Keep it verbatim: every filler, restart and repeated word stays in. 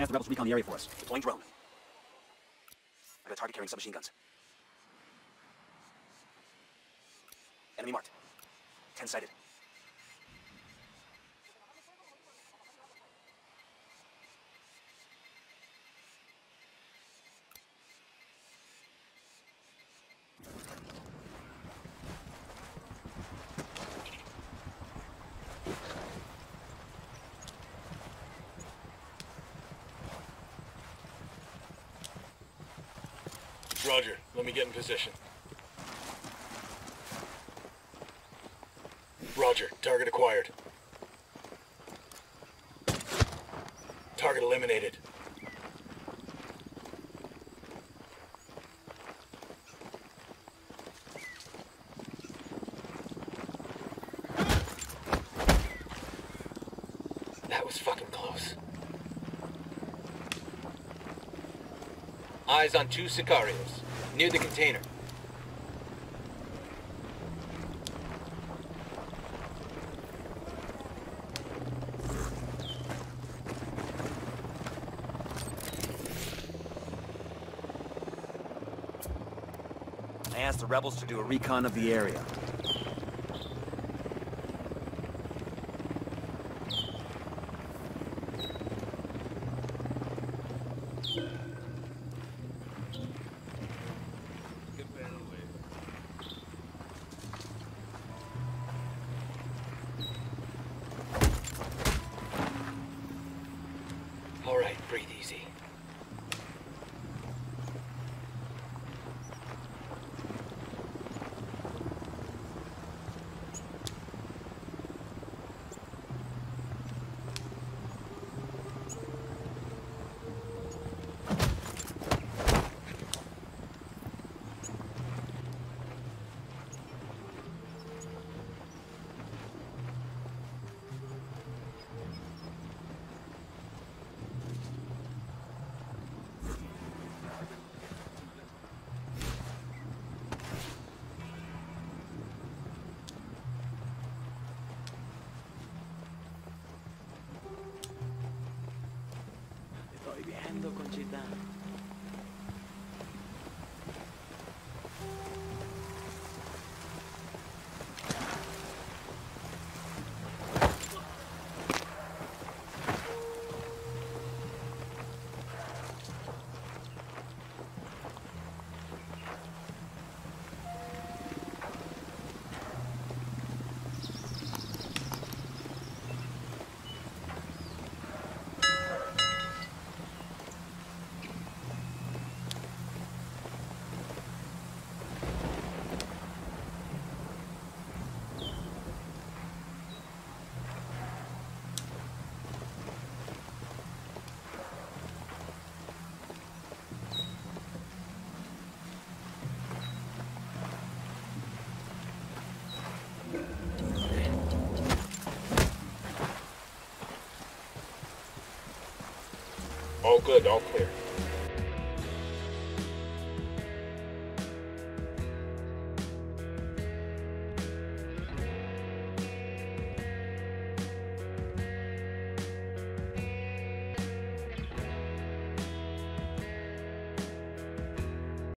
Ask the rebels to recon the area for us. Deploying drone. I got a target carrying submachine guns. Enemy marked. Ten sighted. Roger. Let me get in position. Roger. Target acquired. Target eliminated. That was fucking close. Eyes on two Sicarios, near the container. I asked the rebels to do a recon of the area. All right, breathe easy. Estoy viendo, Conchita. All good, all clear.